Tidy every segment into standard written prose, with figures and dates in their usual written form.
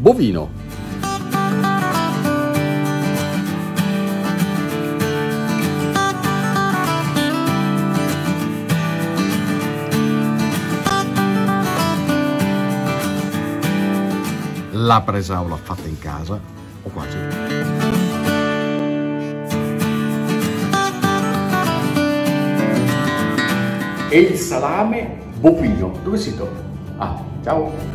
bovino. La bresaola fatta in casa, o quasi. E il salame bovino. Dove si trova? Ah, ciao!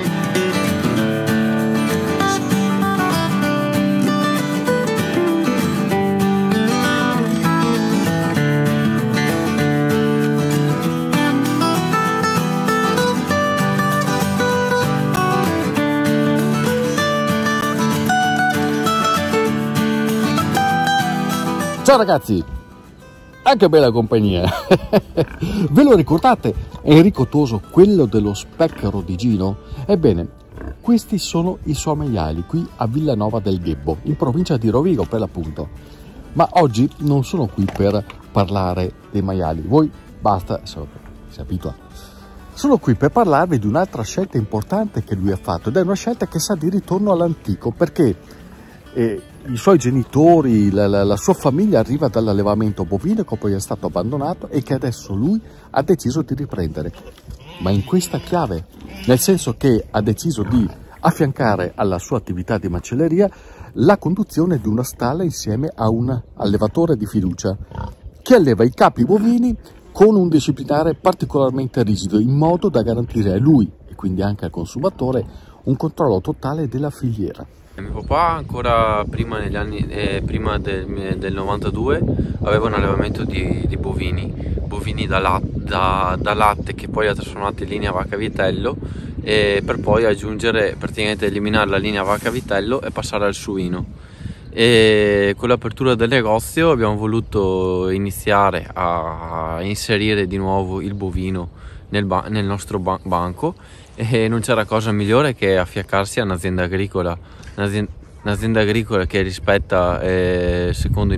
Ciao ragazzi, anche bella compagnia. Ve lo ricordate Enrico Toso, quello dello Specchero di Gino? Ebbene, questi sono i suoi maiali qui a Villanova del Ghebbo, in provincia di Rovigo per l'appunto. Ma oggi non sono qui per parlare dei maiali, voi basta, si abitua. Sono qui per parlarvi di un'altra scelta importante che lui ha fatto, ed è una scelta che sa di ritorno all'antico, perché i suoi genitori, la sua famiglia arriva dall'allevamento bovino che poi è stato abbandonato e che adesso lui ha deciso di riprendere, ma in questa chiave, nel senso che ha deciso di affiancare alla sua attività di macelleria la conduzione di una stalla insieme a un allevatore di fiducia che alleva i capi bovini con un disciplinare particolarmente rigido, in modo da garantire a lui e quindi anche al consumatore un controllo totale della filiera. Mio papà ancora prima, prima del 92 aveva un allevamento di bovini da latte che poi ha trasformato in linea vacca-vitello, per poi aggiungere, praticamente eliminare la linea vacca-vitello e passare al suino. E con l'apertura del negozio abbiamo voluto iniziare a inserire di nuovo il bovino nel nostro banco, e non c'era cosa migliore che affiancarsi a un'azienda agricola. Un'azienda agricola che rispetta secondo il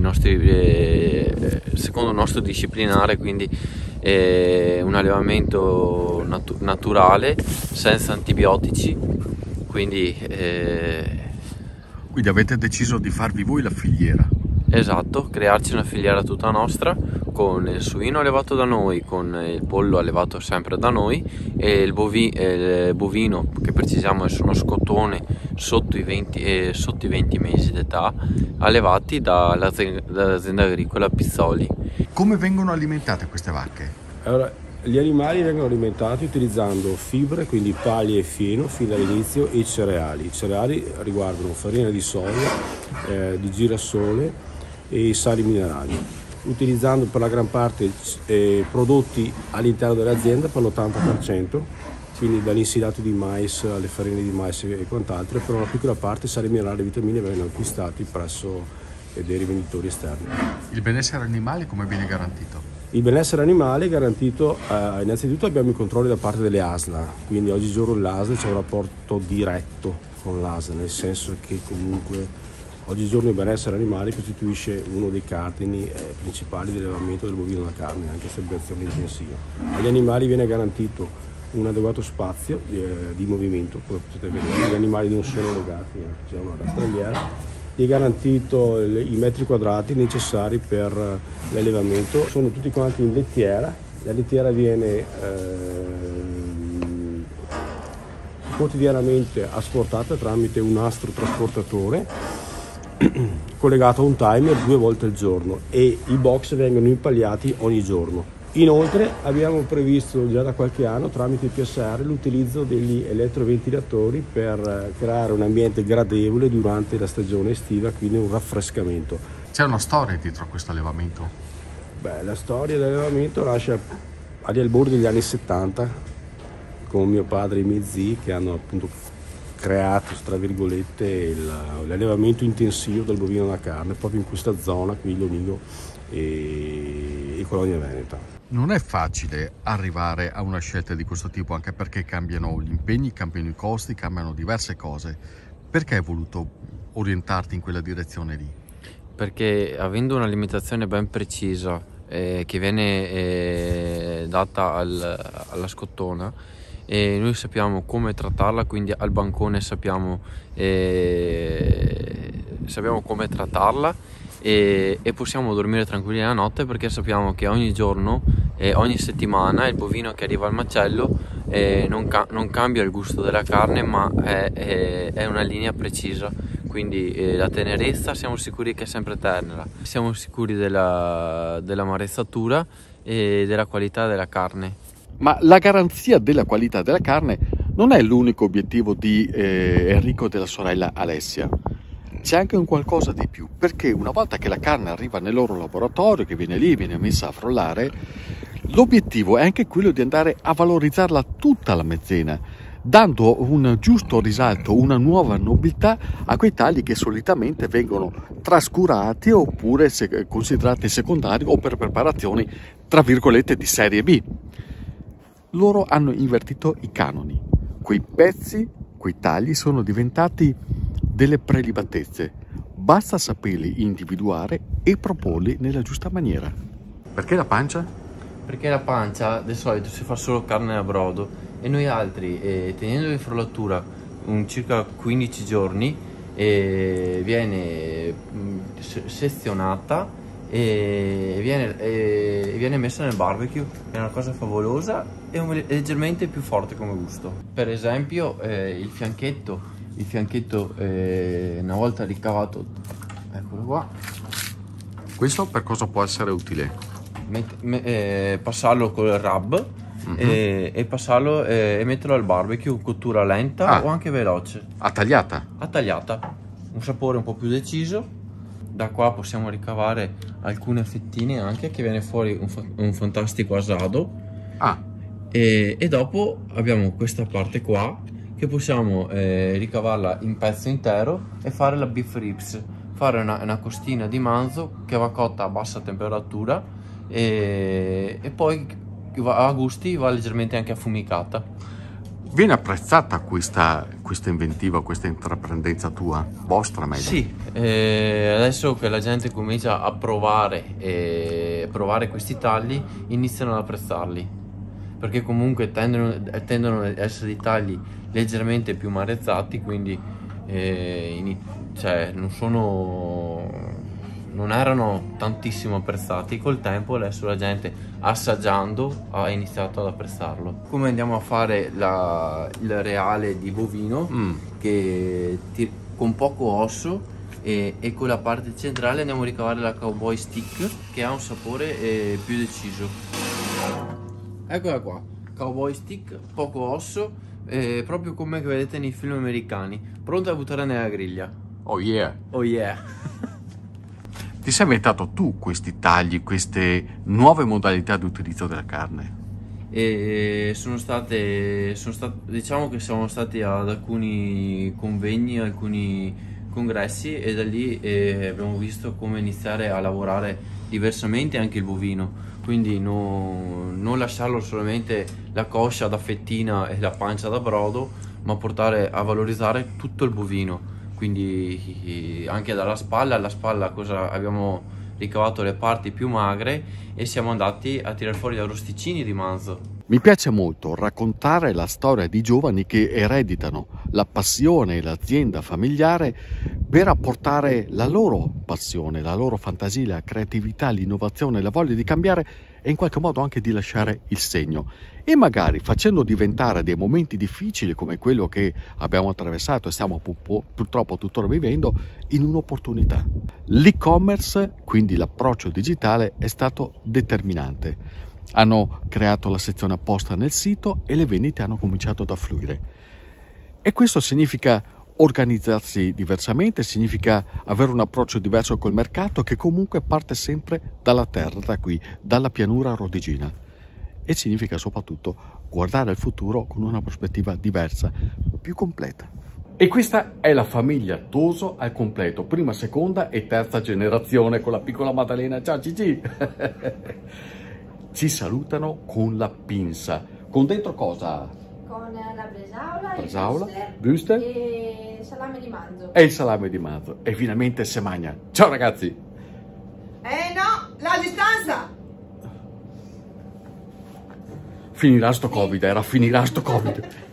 nostro disciplinare, quindi un allevamento naturale, senza antibiotici, quindi avete deciso di farvi voi la filiera. Esatto, crearci una filiera tutta nostra, con il suino allevato da noi, con il pollo allevato sempre da noi, e il bovino, che precisiamo sono scottone sotto i 20 mesi d'età, allevati dall'azienda agricola Pizzoli. Come vengono alimentate queste vacche? Allora, gli animali vengono alimentati utilizzando fibre, quindi paglie e fieno fin dall'inizio, e cereali. I cereali riguardano farina di soia, di girasole e sali minerali, utilizzando per la gran parte prodotti all'interno dell'azienda per l'80%, quindi dall'insilato di mais alle farine di mais e quant'altro, e per una piccola parte sali minerali e vitamine vengono acquistati presso dei rivenditori esterni. Il benessere animale come viene garantito? Il benessere animale è garantito, innanzitutto abbiamo i controlli da parte delle ASLA, quindi oggigiorno l'ASLA c'è un rapporto diretto con l'ASLA, nel senso che comunque oggigiorno il benessere animale costituisce uno dei cardini principali dell'allevamento del bovino da carne, anche se azione intensiva. Agli animali viene garantito un adeguato spazio di movimento, come potete vedere, gli animali non sono legati, c'è una rastrelliera. È garantito i metri quadrati necessari per l'allevamento, sono tutti quanti in lettiera. La lettiera viene quotidianamente asportata tramite un nastro trasportatore collegato a un timer 2 volte al giorno, e i box vengono impagliati ogni giorno. Inoltre abbiamo previsto già da qualche anno tramite il PSR l'utilizzo degli eletroventilatori per creare un ambiente gradevole durante la stagione estiva, quindi un raffrescamento. C'è una storia dietro a questo allevamento? Beh, la storia dell'allevamento nasce agli albori degli anni 70 con mio padre e i miei zii, che hanno appunto creato, tra virgolette, l'allevamento intensivo del bovino da carne proprio in questa zona qui, Lonigo e Colonia Veneta. Non è facile arrivare a una scelta di questo tipo, anche perché cambiano gli impegni, cambiano i costi, cambiano diverse cose. Perché hai voluto orientarti in quella direzione lì? Perché avendo una limitazione ben precisa che viene data alla scottona, e noi sappiamo come trattarla, quindi al bancone sappiamo come trattarla e possiamo dormire tranquilli la notte, perché sappiamo che ogni giorno e ogni settimana il bovino che arriva al macello non cambia il gusto della carne, ma è una linea precisa, quindi la tenerezza siamo sicuri che è sempre tenera, siamo sicuri della marezzatura e della qualità della carne. Ma la garanzia della qualità della carne non è l'unico obiettivo di Enrico e della sorella Alessia. C'è anche un qualcosa di più, perché una volta che la carne arriva nel loro laboratorio, che viene lì, viene messa a frullare, l'obiettivo è anche quello di andare a valorizzarla tutta la mezzena, dando un giusto risalto, una nuova nobiltà a quei tagli che solitamente vengono trascurati oppure considerati secondari o per preparazioni, tra virgolette, di serie B. Loro hanno invertito i canoni. Quei pezzi, quei tagli sono diventati delle prelibatezze. Basta saperli individuare e proporli nella giusta maniera. Perché la pancia? Perché la pancia di solito si fa solo carne a brodo e noi altri, tenendo in frullatura circa 15 giorni, viene sezionata e viene messa nel barbecue. È una cosa favolosa e leggermente più forte come gusto. Per esempio il fianchetto una volta ricavato, eccolo qua, questo per cosa può essere utile? Passarlo col rub e passarlo e metterlo al barbecue, cottura lenta o anche veloce. A tagliata, un sapore un po' più deciso. Da qua possiamo ricavare alcune fettine anche, che viene fuori un fantastico asado. E dopo abbiamo questa parte qua che possiamo ricavarla in pezzo intero e fare la beef ribs, fare una costina di manzo che va cotta a bassa temperatura e poi a gusti va leggermente anche affumicata. Viene apprezzata questa inventiva, questa intraprendenza tua, vostra meglio? Sì, adesso che la gente comincia a provare questi tagli, iniziano ad apprezzarli, perché comunque tendono ad essere dei tagli leggermente più marezzati, quindi non erano tantissimo apprezzati. Col tempo adesso la gente, assaggiando, ha iniziato ad apprezzarlo. Come andiamo a fare il reale di bovino, che con poco osso e con la parte centrale andiamo a ricavare la cowboy stick, che ha un sapore più deciso. Eccola qua, cowboy stick, poco osso, proprio come che vedete nei film americani, pronta a buttare nella griglia. Oh yeah! Oh yeah! Ti sei inventato tu questi tagli, queste nuove modalità di utilizzo della carne? Diciamo che siamo stati ad alcuni convegni, alcuni congressi, e da lì abbiamo visto come iniziare a lavorare diversamente anche il bovino, quindi non lasciarlo solamente la coscia da fettina e la pancia da brodo, ma portare a valorizzare tutto il bovino. Quindi anche dalla spalla alla spalla abbiamo ricavato le parti più magre e siamo andati a tirare fuori gli arrosticini di manzo. Mi piace molto raccontare la storia di giovani che ereditano la passione e l'azienda familiare per apportare la loro passione, la loro fantasia, la creatività, l'innovazione, la voglia di cambiare e in qualche modo anche di lasciare il segno, e magari facendo diventare dei momenti difficili come quello che abbiamo attraversato e stiamo purtroppo tuttora vivendo in un'opportunità. L'e-commerce, quindi l'approccio digitale, è stato determinante. Hanno creato la sezione apposta nel sito e le vendite hanno cominciato ad affluire. E questo significa organizzarsi diversamente, significa avere un approccio diverso col mercato, che comunque parte sempre dalla terra, da qui, dalla pianura rodigina. E significa soprattutto guardare al futuro con una prospettiva diversa, più completa. E questa è la famiglia Toso al completo, prima, seconda e terza generazione, con la piccola Maddalena. Ciao Gigi! Ci salutano con la pinza. Con dentro cosa? Con la bresaola, wurstel e salame di manzo. E il salame di manzo. E finalmente se magna. Ciao ragazzi! No, la distanza! finirà sto Covid, finirà sto Covid.